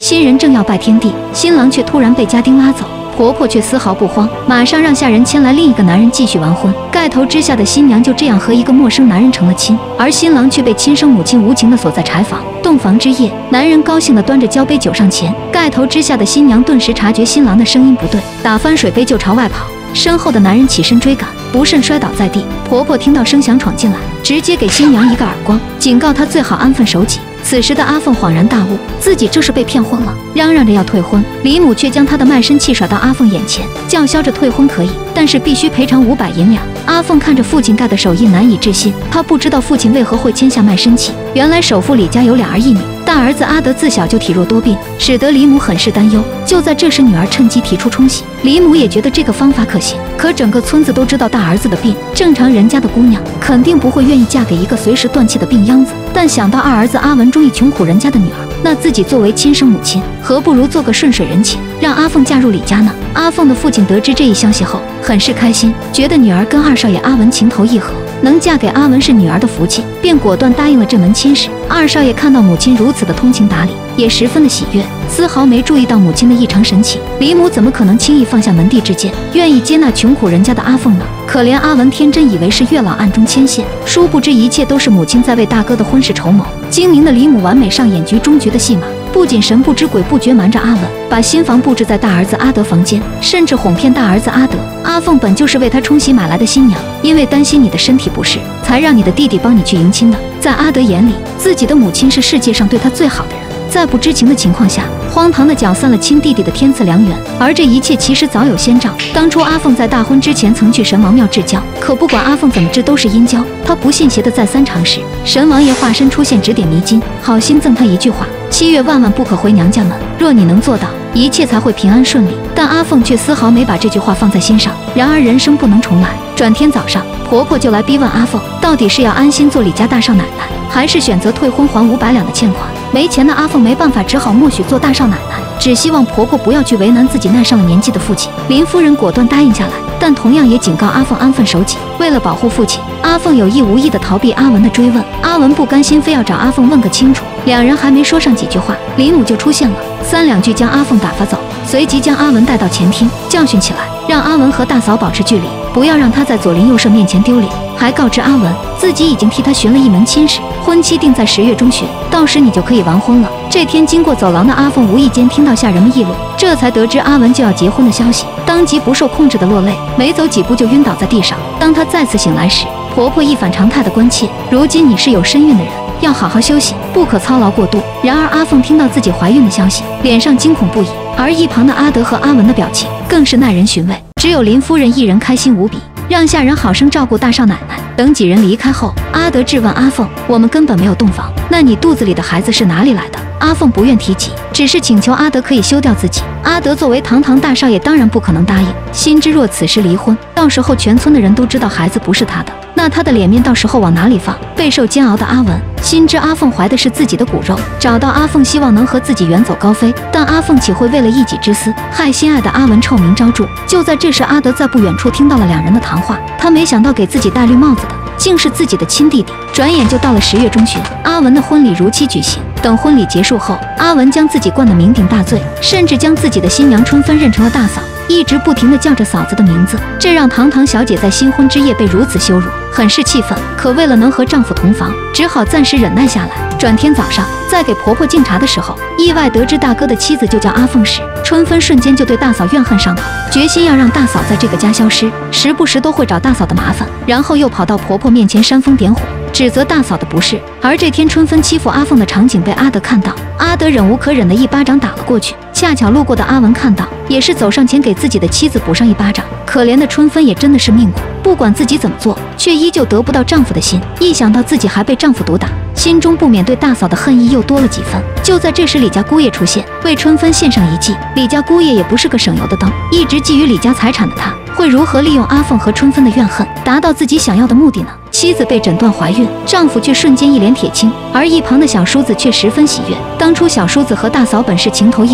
新人正要拜天地，新郎却突然被家丁拉走。婆婆却丝毫不慌，马上让下人牵来另一个男人继续完婚。盖头之下的新娘就这样和一个陌生男人成了亲，而新郎却被亲生母亲无情地锁在柴房。洞房之夜，男人高兴地端着交杯酒上前，盖头之下的新娘顿时察觉新郎的声音不对，打翻水杯就朝外跑。身后的男人起身追赶，不慎摔倒在地。婆婆听到声响闯进来，直接给新娘一个耳光，警告她最好安分守己。此时的阿凤恍然大悟，自己这是被骗婚了，嚷嚷着要退婚。李母却将她的卖身契甩到阿凤眼前，叫嚣着退婚可以，但是必须赔偿500银两。阿凤看着父亲盖的手印，难以置信，她不知道父亲为何会签下卖身契。原来首富李家有2儿1女，大儿子阿德自小就体弱多病，使得李母很是担忧。就在这时，女儿趁机提出冲喜，李母也觉得这个方法可行。可整个村子都知道大儿子的病，正常人家的姑娘肯定不会愿意嫁给一个随时断气的病秧子。但想到二儿子阿文中意穷苦人家的女儿，那自己作为亲生母亲，何不如做个顺水人情，让阿凤嫁入李家呢？阿凤的父亲得知这一消息后，很是开心，觉得女儿跟二少爷阿文情投意合，能嫁给阿文是女儿的福气，便果断答应了这门亲事。二少爷看到母亲如此的通情达理，也十分的喜悦，丝毫没注意到母亲的异常神情。李母怎么可能轻易放下门第之见，愿意接纳穷苦人家的阿凤呢？可怜阿文天真以为是月老暗中牵线，殊不知一切都是母亲在为大哥的婚事筹谋。精明的李母完美上演局中局的戏码，不仅神不知鬼不觉瞒着阿文，把新房布置在大儿子阿德房间，甚至哄骗大儿子阿德。阿凤本就是为他冲喜买来的新娘，因为担心你的身体不适，才让你的弟弟帮你去迎亲的。在阿德眼里，自己的母亲是世界上对他最好的人，在不知情的情况下，荒唐地搅散了亲弟弟的天赐良缘。而这一切其实早有先兆，当初阿凤在大婚之前曾去神王庙致教，可不管阿凤怎么治都是阴交。她不信邪的再三尝试，神王爷化身出现指点迷津，好心赠她一句话：7月万万不可回娘家门，若你能做到，一切才会平安顺利。但阿凤却丝毫没把这句话放在心上。然而人生不能重来，转天早上，婆婆就来逼问阿凤，到底是要安心做李家大少奶奶，还是选择退婚还500两的欠款。没钱的阿凤没办法，只好默许做大少奶奶，只希望婆婆不要去为难自己那上了年纪的父亲。林夫人果断答应下来，但同样也警告阿凤安分守己。为了保护父亲，阿凤有意无意地逃避阿文的追问。阿文不甘心，非要找阿凤问个清楚。两人还没说上几句话，林母就出现了，3两句将阿凤打发走，随即将阿文带到前厅教训起来，让阿文和大嫂保持距离，不要让他在左邻右舍面前丢脸。还告知阿文，自己已经替他寻了一门亲事，婚期定在10月中旬，到时你就可以完婚了。这天经过走廊的阿凤无意间听到下人们议论，这才得知阿文就要结婚的消息，当即不受控制的落泪，没走几步就晕倒在地上。当她再次醒来时，婆婆一反常态的关切：如今你是有身孕的人，要好好休息，不可操劳过度。然而阿凤听到自己怀孕的消息，脸上惊恐不已，而一旁的阿德和阿文的表情更是耐人寻味。只有林夫人一人开心无比，让下人好生照顾大少奶奶。等几人离开后，阿德质问阿凤：我们根本没有洞房，那你肚子里的孩子是哪里来的？阿凤不愿提及，只是请求阿德可以休掉自己。阿德作为堂堂大少爷，当然不可能答应，心知若此时离婚，到时候全村的人都知道孩子不是他的，那他的脸面到时候往哪里放？备受煎熬的阿文心知阿凤怀的是自己的骨肉，找到阿凤希望能和自己远走高飞，但阿凤岂会为了一己之私害心爱的阿文臭名昭著？就在这时，阿德在不远处听到了两人的谈话，他没想到给自己戴绿帽子的竟是自己的亲弟弟。转眼就到了10月中旬，阿文的婚礼如期举行。等婚礼结束后，阿文将自己灌得酩酊大醉，甚至将自己的新娘春芬认成了大嫂，一直不停地叫着嫂子的名字，这让堂堂小姐在新婚之夜被如此羞辱，很是气愤。可为了能和丈夫同房，只好暂时忍耐下来。转天早上，在给婆婆敬茶的时候，意外得知大哥的妻子就叫阿凤时，春芬瞬间就对大嫂怨恨上头，决心要让大嫂在这个家消失，时不时都会找大嫂的麻烦，然后又跑到婆婆面前煽风点火，指责大嫂的不是。而这天春芬欺负阿凤的场景被阿德看到，阿德忍无可忍的一巴掌打了过去，恰巧路过的阿文看到，也是走上前给自己的妻子补上一巴掌。可怜的春芬也真的是命苦，不管自己怎么做，却依旧得不到丈夫的心，一想到自己还被丈夫毒打，心中不免对大嫂的恨意又多了几分。就在这时，李家姑爷出现，为春芬献上一计。李家姑爷也不是个省油的灯，一直觊觎李家财产的他，会如何利用阿凤和春芬的怨恨，达到自己想要的目的呢？妻子被诊断怀孕，丈夫却瞬间一脸铁青，而一旁的小叔子却十分喜悦。当初小叔子和大嫂本是情投意合，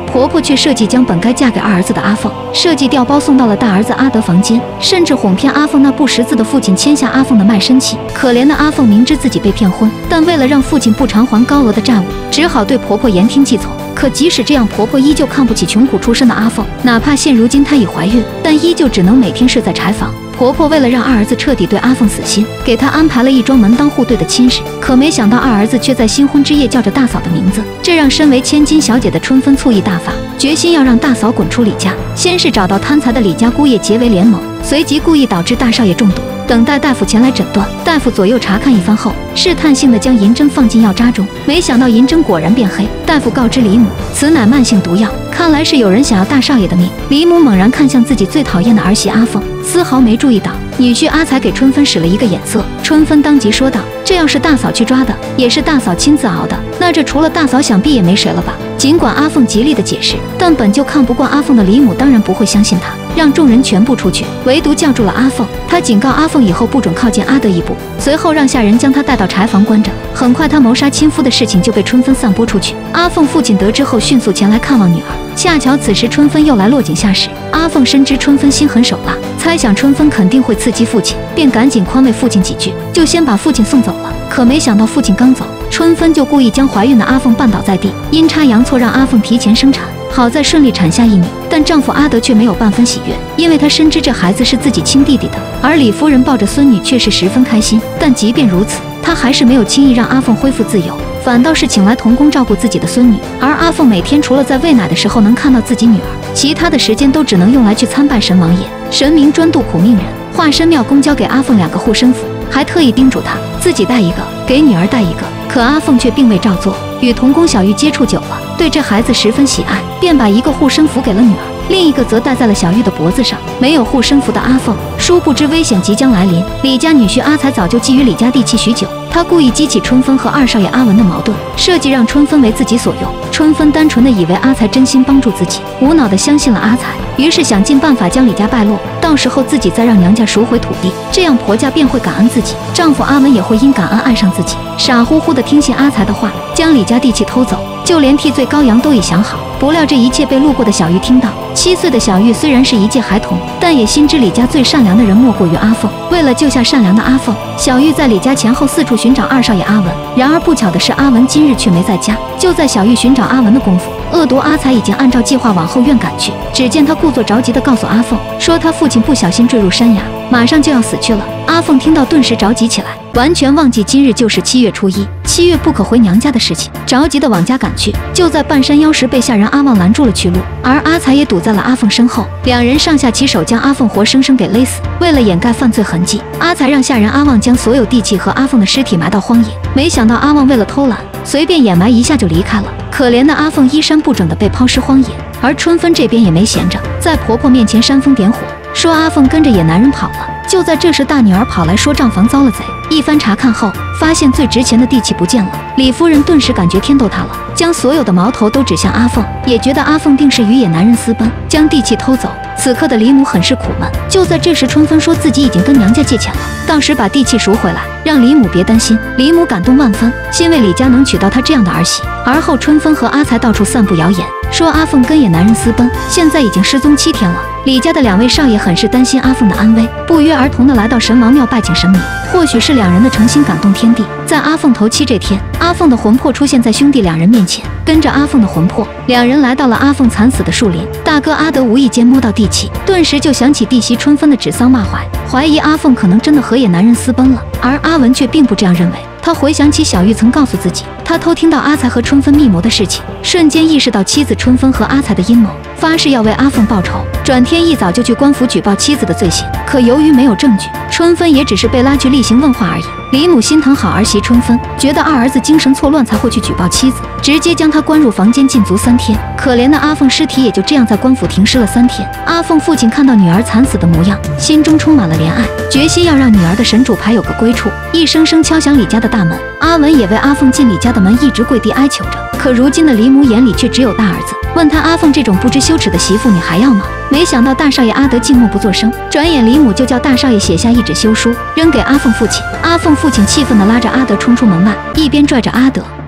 婆婆却设计将本该嫁给二儿子的阿凤设计调包送到了大儿子阿德房间，甚至哄骗阿凤那不识字的父亲签下阿凤的卖身契。可怜的阿凤明知自己被骗婚，但为了让父亲不偿还高额的债务，只好对婆婆言听计从。可即使这样，婆婆依旧看不起穷苦出身的阿凤，哪怕现如今她已怀孕，但依旧只能每天睡在柴房。婆婆为了让二儿子彻底对阿凤死心，给她安排了一桩门当户对的亲事。可没想到二儿子却在新婚之夜叫着大嫂的名字，这让身为千金小姐的春芬醋意大发，决心要让大嫂滚出李家。先是找到贪财的李家姑爷结为联盟，随即故意导致大少爷中毒，等待大夫前来诊断。大夫左右查看一番后，试探性的将银针放进药渣中，没想到银针果然变黑。大夫告知李母，此乃慢性毒药，看来是有人想要大少爷的命。李母猛然看向自己最讨厌的儿媳阿凤，丝毫没注意到女婿阿才给春芬使了一个眼色。春芬当即说道：“这要是大嫂去抓的，也是大嫂亲自熬的，那这除了大嫂，想必也没谁了吧？”尽管阿凤极力的解释，但本就看不惯阿凤的李母当然不会相信她，让众人全部出去，唯独叫住了阿凤。他警告阿凤以后不准靠近阿德一步，随后让下人将他带到柴房关着。很快，他谋杀亲夫的事情就被春芬散播出去。阿凤父亲得知后，迅速前来看望女儿。恰巧此时春芬又来落井下石，阿凤深知春芬心狠手辣，猜想春芬肯定会刺激父亲，便赶紧宽慰父亲几句，就先把父亲送走了。可没想到父亲刚走，春芬就故意将怀孕的阿凤绊倒在地，阴差阳错让阿凤提前生产。好在顺利产下一女，但丈夫阿德却没有半分喜悦，因为他深知这孩子是自己亲弟弟的。而李夫人抱着孙女却是十分开心，但即便如此，她还是没有轻易让阿凤恢复自由，反倒是请来童工照顾自己的孙女。而阿凤每天除了在喂奶的时候能看到自己女儿，其他的时间都只能用来去参拜神王爷。神明专渡苦命人，化身庙公交给阿凤2个护身符，还特意叮嘱她自己带一个，给女儿带一个。可阿凤却并未照做，与童工小玉接触久了，对这孩子十分喜爱，便把一个护身符给了女儿，另一个则戴在了小玉的脖子上。没有护身符的阿凤，殊不知危险即将来临。李家女婿阿才早就觊觎李家地契许久，他故意激起春芬和二少爷阿文的矛盾，设计让春芬为自己所用。春芬单纯的以为阿才真心帮助自己，无脑的相信了阿才，于是想尽办法将李家败落，到时候自己再让娘家赎回土地，这样婆家便会感恩自己，丈夫阿文也会因感恩爱上自己。傻乎乎的听信阿才的话，将李家地契偷走，就连替罪羔羊都已想好。不料这一切被路过的小玉听到。7岁的小玉虽然是一介孩童，但也心知李家最善良的人莫过于阿凤。为了救下善良的阿凤，小玉在李家前后四处寻找二少爷阿文。然而不巧的是，阿文今日却没在家。就在小玉寻找阿文的功夫，恶毒阿才已经按照计划往后院赶去。只见他故作着急地告诉阿凤，说他父亲不小心坠入山崖，马上就要死去了。阿凤听到顿时着急起来，完全忘记今日就是7月初1，7月不可回娘家的事情，着急地往家赶去。就在半山腰时，被下人阿旺拦住了去路，而阿才也堵在了阿凤身后，两人上下其手将阿凤活生生给勒死。为了掩盖犯罪痕迹，阿才让下人阿旺将所有地契和阿凤的尸体埋到荒野。没想到阿旺为了偷懒，随便掩埋一下就离开了。可怜的阿凤衣衫不整地被抛尸荒野，而春芬这边也没闲着，在婆婆面前煽风点火，说阿凤跟着野男人跑了。就在这时，大女儿跑来说账房遭了贼。一番查看后，发现最值钱的地契不见了。李夫人顿时感觉天都塌了，将所有的矛头都指向阿凤，也觉得阿凤定是与野男人私奔，将地契偷走。此刻的李母很是苦闷。就在这时，春芬说自己已经跟娘家借钱了，到时把地契赎回来，让李母别担心。李母感动万分，欣慰李家能娶到她这样的儿媳。而后春芬和阿才到处散布谣言，说阿凤跟野男人私奔，现在已经失踪7天了。李家的2位少爷很是担心阿凤的安危，不约而同地来到神王庙拜请神明。或许是2人的诚心感动天地，在阿凤头七这天，阿凤的魂魄出现在兄弟2人面前。跟着阿凤的魂魄，2人来到了阿凤惨死的树林。大哥阿德无意间摸到地契，顿时就想起弟媳春芬的指桑骂槐，怀疑阿凤可能真的和野男人私奔了。而阿文却并不这样认为，他回想起小玉曾告诉自己，他偷听到阿才和春芬密谋的事情，瞬间意识到妻子春芬和阿才的阴谋，发誓要为阿凤报仇。转天一早就去官府举报妻子的罪行，可由于没有证据，春芬也只是被拉去例行问话而已。李母心疼好儿媳春芬，觉得二儿子精神错乱才会去举报妻子，直接将他关入房间禁足3天。可怜的阿凤尸体也就这样在官府停尸了3天。阿凤父亲看到女儿惨死的模样，心中充满了怜爱，决心要让女儿的神主牌有个归处，一声声敲响李家的大门。阿文也为阿凤进李家的门一直跪地哀求着，可如今的李母眼里却只有大儿子，问他阿凤这种不知羞耻的媳妇你还要吗？没想到大少爷阿德静默不作声，转眼李母就叫大少爷写下一纸休书，扔给阿凤父亲。阿凤父亲气愤地拉着阿德冲出门外，一边拽着阿德，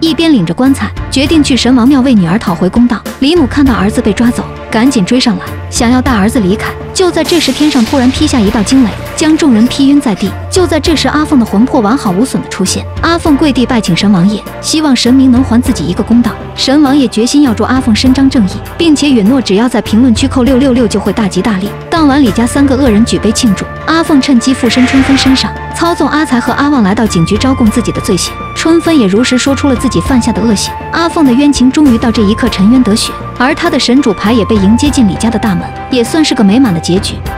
一边领着棺材，决定去神王庙为女儿讨回公道。李母看到儿子被抓走，赶紧追上来，想要带儿子离开。就在这时，天上突然劈下一道惊雷，将众人劈晕在地。就在这时，阿凤的魂魄完好无损的出现。阿凤跪地拜请神王爷，希望神明能还自己一个公道。神王爷决心要助阿凤伸张正义，并且允诺只要在评论区扣666就会大吉大利。当晚，李家3个恶人举杯庆祝，阿凤趁机附身春分身上，操纵阿才和阿旺来到警局招供自己的罪行。春分也如实说出了自己犯下的恶行。阿凤的冤情终于到这一刻沉冤得雪，而他的神主牌也被迎接进李家的大门，也算是个美满的结局。